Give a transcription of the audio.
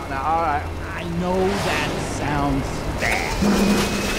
Now, all right. I know that sounds bad.